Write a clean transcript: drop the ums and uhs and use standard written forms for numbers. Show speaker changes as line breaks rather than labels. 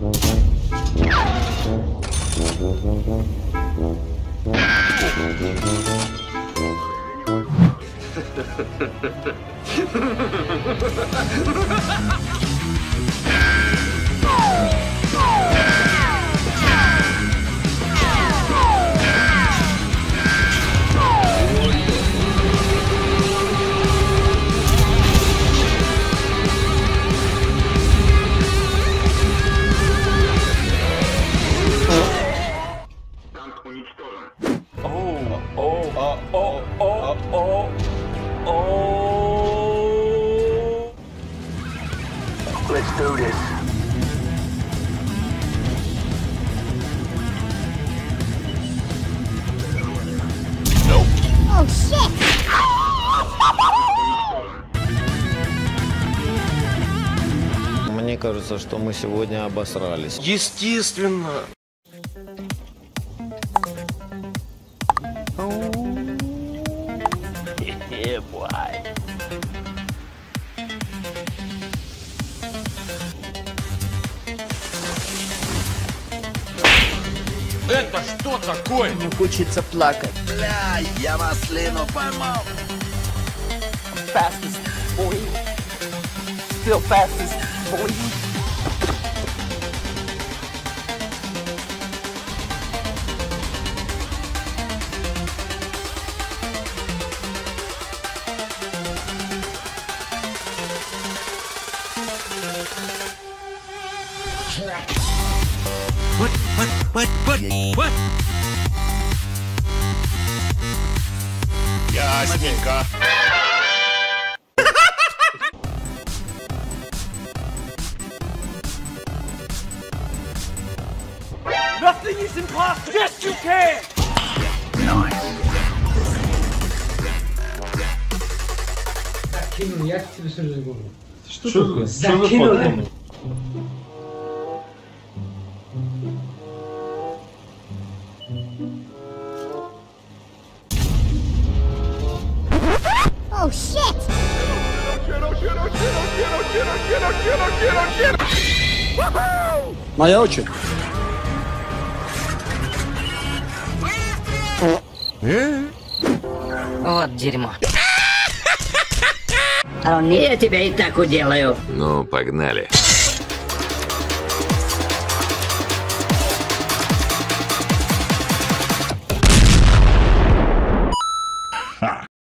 Let's do this.
Nope.
Oh shit!
Мне кажется, что мы сегодня обосрались.
Естественно. Это что такое?
Мне хочется плакать.
Бля, я маслину поймал.
Fastest, boy. Still fastest, boy.
What? Ясненько.
Nothing is impossible. Yes, you can.
Закинули, я тебе сразу говорю. Что такое? Закинули.
Oh shit!
Моя очередь.
Вот дерьмо. Я тебя и так уделаю.
Ну, погнали.